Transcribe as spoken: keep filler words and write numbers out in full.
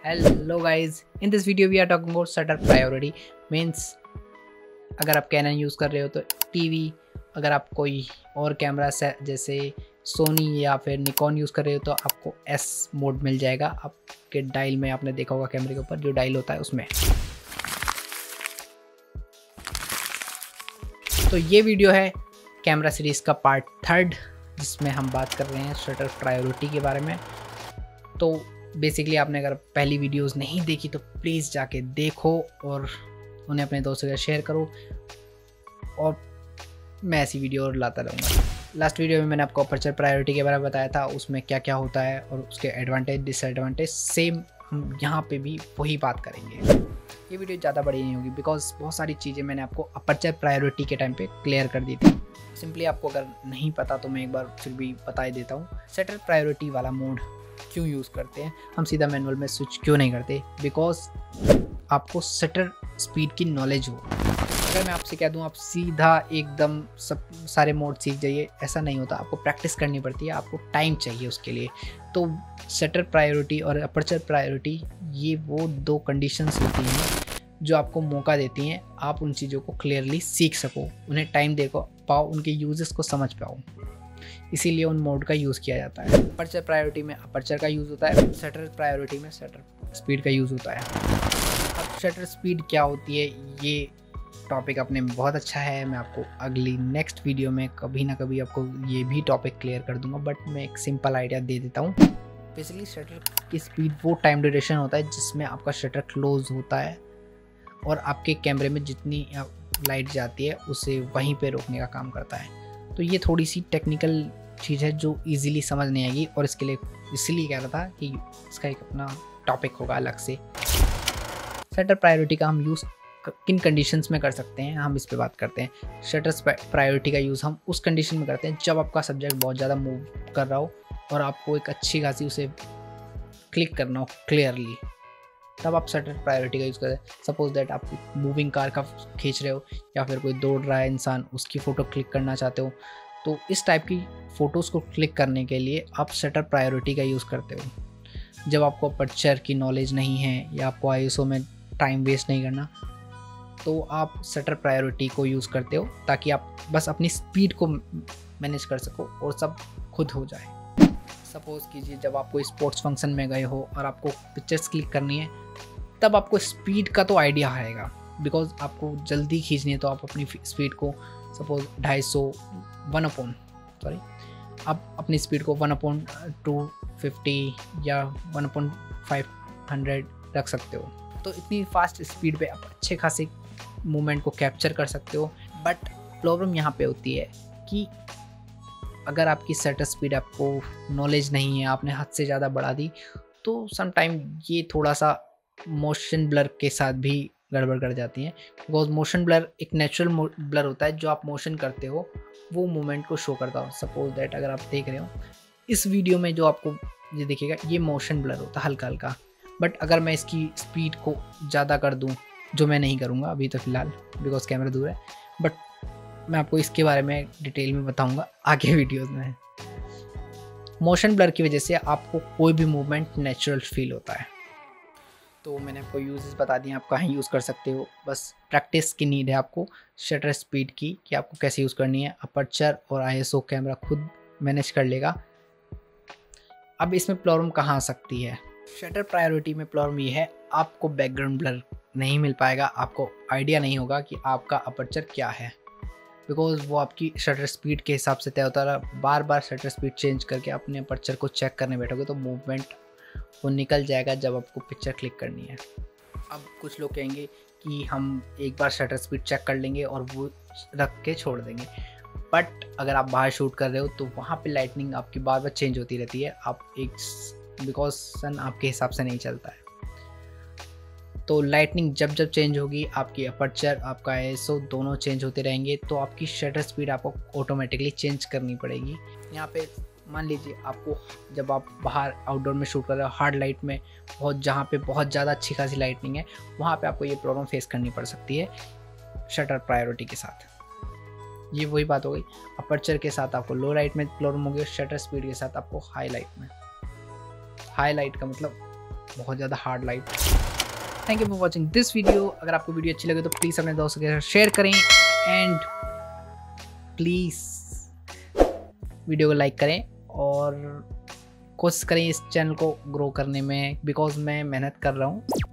Hello guys, in this video we are talking about shutter priority. Means अगर आप cannon use कर रहे हो तो टीवी, अगर आप कोई और कैमरा से जैसे सोनी या फिर निकॉन यूज़ कर रहे हो तो आपको एस मोड मिल जाएगा आपके डायल में। आपने देखा होगा कैमरे के ऊपर जो डायल होता है उसमें। तो ये वीडियो है कैमरा सीरीज़ का पार्ट थर्ड, जिसमें हम बात कर रहे हैं शटर प्रायोरिटी के बारे में। तो बेसिकली आपने अगर पहली वीडियोस नहीं देखी तो प्लीज़ जाके देखो और उन्हें अपने दोस्तों के साथ शेयर करो, और मैं ऐसी वीडियो और लाता रहूँगा। लास्ट वीडियो में मैंने आपको अपर्चर प्रायोरिटी के बारे में बताया था, उसमें क्या क्या होता है और उसके एडवांटेज डिसएडवांटेज। सेम हम यहाँ पे भी वही बात करेंगे। ये वीडियो ज़्यादा बड़ी नहीं होगी बिकॉज बहुत सारी चीज़ें मैंने आपको अपर्चर प्रायोरिटी के टाइम पे क्लियर कर दी थी। सिंपली आपको अगर नहीं पता तो मैं एक बार फिर भी बता ही देता हूँ। शटर प्रायोरिटी वाला मोड क्यों यूज़ करते हैं, हम सीधा मैनुअल में स्विच क्यों नहीं करते? बिकॉज आपको शटर स्पीड की नॉलेज हो। अगर मैं आपसे कह दूं आप सीधा एकदम सब सारे मोड सीख जाइए, ऐसा नहीं होता। आपको प्रैक्टिस करनी पड़ती है, आपको टाइम चाहिए उसके लिए। तो शटर प्रायोरिटी और अपर्चर प्रायोरिटी ये वो दो कंडीशंस होती हैं जो आपको मौका देती हैं आप उन चीज़ों को क्लियरली सीख सको, उन्हें टाइम दे पाओ, उनके यूजेस को समझ पाओ। इसीलिए उन मोड का यूज़ किया जाता है। अपर्चर प्रायोरिटी में अपर्चर का यूज़ होता है, शटर प्रायोरिटी में शटर स्पीड का यूज़ होता है। अब शटर स्पीड क्या होती है, ये टॉपिक अपने में बहुत अच्छा है। मैं आपको अगली नेक्स्ट वीडियो में कभी ना कभी आपको ये भी टॉपिक क्लियर कर दूंगा, बट मैं एक सिंपल आइडिया दे देता हूँ। बेसिकली शटर की स्पीड वो टाइम ड्यूरेशन होता है जिसमें आपका शटर क्लोज होता है और आपके कैमरे में जितनी लाइट जाती है उसे वहीं पे रोकने का काम करता है। तो ये थोड़ी सी टेक्निकल चीज़ है जो इजीली समझ नहीं आएगी, और इसके लिए इसीलिए कह रहा था कि इसका एक अपना टॉपिक होगा अलग से। शटर प्रायोरिटी का हम यूज़ किन कंडीशंस में कर सकते हैं, हम इस पे बात करते हैं। शटर प्रायोरिटी का यूज़ हम उस कंडीशन में करते हैं जब आपका सब्जेक्ट बहुत ज़्यादा मूव कर रहा हो और आपको एक अच्छी खासी उसे क्लिक करना हो क्लियरली, तब आप शटर प्रायोरिटी का यूज़ करें। सपोज दैट आप मूविंग कार का खींच रहे हो या फिर कोई दौड़ रहा है इंसान, उसकी फ़ोटो क्लिक करना चाहते हो, तो इस टाइप की फ़ोटोज़ को क्लिक करने के लिए आप शटर प्रायोरिटी का यूज़ करते हो। जब आपको अपर्चर की नॉलेज नहीं है या आपको आई एस ओ में टाइम वेस्ट नहीं करना, तो आप शटर प्रायोरिटी को यूज़ करते हो ताकि आप बस अपनी स्पीड को मैनेज कर सको और सब खुद हो जाए। सपोज़ कीजिए जब आप कोई स्पोर्ट्स फंक्शन में गए हो और आपको पिक्चर्स क्लिक करनी है, तब आपको स्पीड का तो आइडिया आएगा बिकॉज आपको जल्दी खींचनी है। तो आप अपनी स्पीड को सपोज ढाई सौ वन अपॉन सॉरी आप अपनी स्पीड को वन अपॉन टू फिफ्टी या वन अपॉन फाइव हंड्रेड रख सकते हो। तो इतनी फास्ट स्पीड पे आप अच्छे खासे मूवमेंट को कैप्चर कर सकते हो। बट प्रॉब्लम यहाँ पे होती है कि अगर आपकी शटर स्पीड आपको नॉलेज नहीं है, आपने हद से ज़्यादा बढ़ा दी, तो सम टाइम ये थोड़ा सा मोशन ब्लर के साथ भी गड़बड़ कर जाती हैं। बिकॉज मोशन ब्लर एक नेचुरल ब्लर होता है, जो आप मोशन करते हो वो मूवमेंट को शो करता हो। सपोज दैट अगर आप देख रहे हो इस वीडियो में जो आपको ये दिखेगा, ये मोशन ब्लर होता है हल्का हल्का। बट अगर मैं इसकी स्पीड को ज़्यादा कर दूँ, जो मैं नहीं करूँगा अभी तो फ़िलहाल बिकॉज कैमरा दूर है, बट मैं आपको इसके बारे में डिटेल में बताऊँगा आगे वीडियोज़ में। मोशन ब्लर की वजह से आपको कोई भी मूवमेंट नेचुरल फील होता है। तो मैंने आपको यूजेस बता दिए, आप कहाँ यूज़ कर सकते हो। बस प्रैक्टिस की नीड है आपको शटर स्पीड की, कि आपको कैसे यूज़ करनी है। अपर्चर और आई एस ओ कैमरा खुद मैनेज कर लेगा। अब इसमें प्रॉब्लम कहाँ आ सकती है? शटर प्रायोरिटी में प्रॉब्लम ये है, आपको बैकग्राउंड ब्लर नहीं मिल पाएगा, आपको आइडिया नहीं होगा कि आपका अपर्चर क्या है, बिकॉज वो आपकी शटर स्पीड के हिसाब से तय होता है। बार बार शटर स्पीड चेंज करके अपने अपर्चर को चेक करने बैठोगे तो मूवमेंट वो निकल जाएगा जब आपको पिक्चर क्लिक करनी है। अब कुछ लोग कहेंगे कि हम एक बार शटर स्पीड चेक कर लेंगे और वो रख के छोड़ देंगे, बट अगर आप बाहर शूट कर रहे हो तो वहाँ पे लाइटनिंग आपकी बार बार चेंज होती रहती है। आप एक बिकॉज सन आपके हिसाब से नहीं चलता है, तो लाइटनिंग जब जब चेंज होगी आपकी अपर्चर आपका आई एस ओ दोनों चेंज होते रहेंगे, तो आपकी शटर स्पीड आपको ऑटोमेटिकली चेंज करनी पड़ेगी। यहाँ पे मान लीजिए आपको जब आप बाहर आउटडोर में शूट कर रहे हो हार्ड लाइट में, बहुत जहाँ पे बहुत ज़्यादा अच्छी खासी लाइटनिंग है, वहाँ पे आपको ये प्रॉब्लम फेस करनी पड़ सकती है शटर प्रायोरिटी के साथ। ये वही बात हो गई, अपर्चर के साथ आपको लो लाइट में प्रॉब्लम होगी, शटर स्पीड के साथ आपको हाई लाइट में। हाई लाइट का मतलब बहुत ज़्यादा hard light. Thank you for watching this video. अगर आपको वीडियो अच्छी लगे तो प्लीज़ अपने दोस्तों के साथ शेयर करें एंड प्लीज़ वीडियो को लाइक करें और कोशिश करें इस चैनल को ग्रो करने में, बिकॉज मैं मेहनत कर रहा हूँ।